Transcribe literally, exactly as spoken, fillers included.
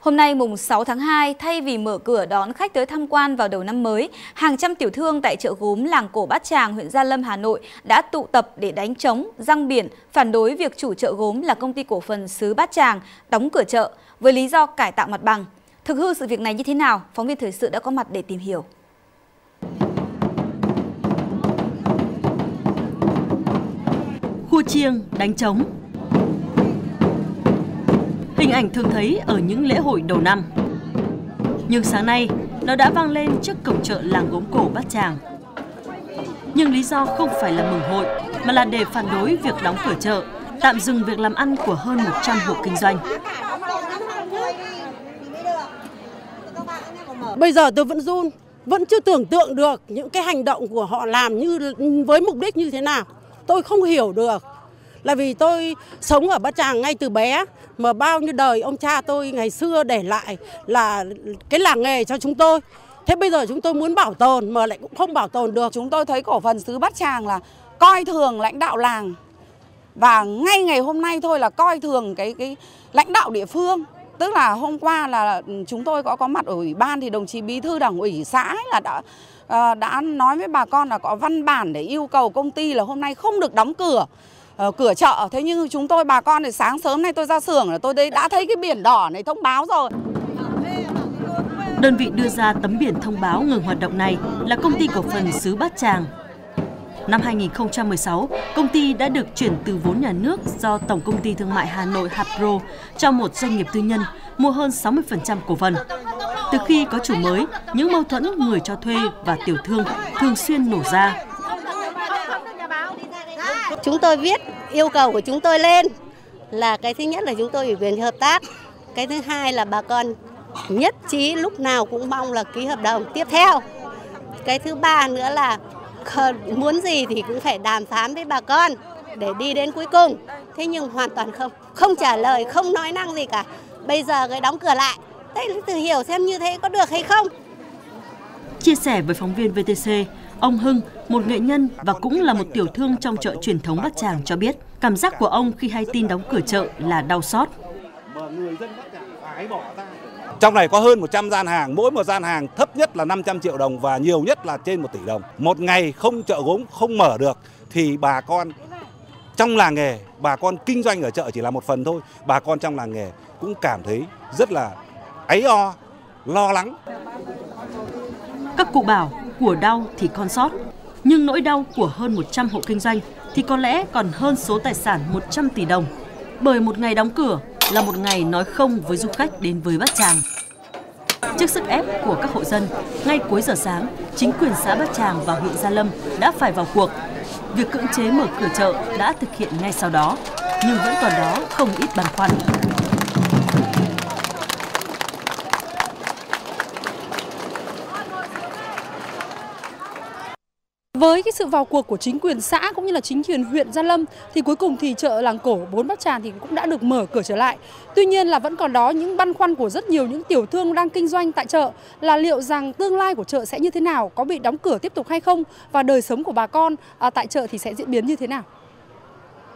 Hôm nay mùng sáu tháng hai, thay vì mở cửa đón khách tới tham quan vào đầu năm mới, hàng trăm tiểu thương tại chợ gốm làng cổ Bát Tràng, huyện Gia Lâm, Hà Nội đã tụ tập để đánh trống, giăng biển, phản đối việc chủ chợ gốm là công ty cổ phần xứ Bát Tràng đóng cửa chợ với lý do cải tạo mặt bằng. Thực hư sự việc này như thế nào, phóng viên thời sự đã có mặt để tìm hiểu. Khua chiêng, đánh trống. Hình ảnh thường thấy ở những lễ hội đầu năm. Nhưng sáng nay, nó đã vang lên trước cổng chợ làng gốm cổ Bát Tràng. Nhưng lý do không phải là mừng hội, mà là để phản đối việc đóng cửa chợ, tạm dừng việc làm ăn của hơn một trăm hộ kinh doanh. Bây giờ tôi vẫn run, vẫn chưa tưởng tượng được những cái hành động của họ làm như với mục đích như thế nào. Tôi không hiểu được. Là vì tôi sống ở Bát Tràng ngay từ bé, mà bao nhiêu đời ông cha tôi ngày xưa để lại là cái làng nghề cho chúng tôi. Thế bây giờ chúng tôi muốn bảo tồn mà lại cũng không bảo tồn được. Chúng tôi thấy cổ phần xứ Bát Tràng là coi thường lãnh đạo làng. Và ngay ngày hôm nay thôi là coi thường cái, cái lãnh đạo địa phương. Tức là hôm qua là chúng tôi có có mặt ở ủy ban thì đồng chí bí thư đảng ủy xã là đã đã nói với bà con là có văn bản để yêu cầu công ty là hôm nay không được đóng cửa uh, cửa chợ. Thế nhưng chúng tôi bà con thì sáng sớm nay tôi ra xưởng là tôi đã thấy cái biển đỏ này thông báo rồi. Đơn vị đưa ra tấm biển thông báo ngừng hoạt động này là công ty cổ phần xứ Bát Tràng. Năm hai nghìn không trăm mười sáu, công ty đã được chuyển từ vốn nhà nước do Tổng công ty Thương mại Hà Nội Hapro cho một doanh nghiệp tư nhân mua hơn sáu mươi phần trăm cổ phần. Từ khi có chủ mới, những mâu thuẫn người cho thuê và tiểu thương thường xuyên nổ ra. Chúng tôi viết yêu cầu của chúng tôi lên là cái thứ nhất là chúng tôi ủy quyền hợp tác, cái thứ hai là bà con nhất trí lúc nào cũng mong là ký hợp đồng tiếp theo. Cái thứ ba nữa là muốn gì thì cũng phải đàm phán với bà con để đi đến cuối cùng. Thế nhưng hoàn toàn không, không trả lời, không nói năng gì cả. Bây giờ cái đóng cửa lại, đây là tự hiểu xem như thế có được hay không. Chia sẻ với phóng viên vê tê xê, ông Hưng, một nghệ nhân và cũng là một tiểu thương trong chợ truyền thống Bát Tràng cho biết, cảm giác của ông khi hay tin đóng cửa chợ là đau xót. Trong này có hơn một trăm gian hàng, mỗi một gian hàng thấp nhất là năm trăm triệu đồng và nhiều nhất là trên một tỷ đồng. Một ngày không chợ gốm không mở được thì bà con trong làng nghề, bà con kinh doanh ở chợ chỉ là một phần thôi. Bà con trong làng nghề cũng cảm thấy rất là áy o, lo lắng. Các cụ bảo của đau thì con sót, nhưng nỗi đau của hơn một trăm hộ kinh doanh thì có lẽ còn hơn số tài sản một trăm tỷ đồng. Bởi một ngày đóng cửa là một ngày nói không với du khách đến với Bát Tràng. Trước sức ép của các hộ dân, ngay cuối giờ sáng, chính quyền xã Bát Tràng và huyện Gia Lâm đã phải vào cuộc. Việc cưỡng chế mở cửa chợ đã thực hiện ngay sau đó, nhưng vẫn còn đó không ít băn khoăn. Với cái sự vào cuộc của chính quyền xã cũng như là chính quyền huyện Gia Lâm thì cuối cùng thì chợ làng cổ bốn Bát Tràng thì cũng đã được mở cửa trở lại. Tuy nhiên là vẫn còn đó những băn khoăn của rất nhiều những tiểu thương đang kinh doanh tại chợ là liệu rằng tương lai của chợ sẽ như thế nào, có bị đóng cửa tiếp tục hay không và đời sống của bà con à, tại chợ thì sẽ diễn biến như thế nào.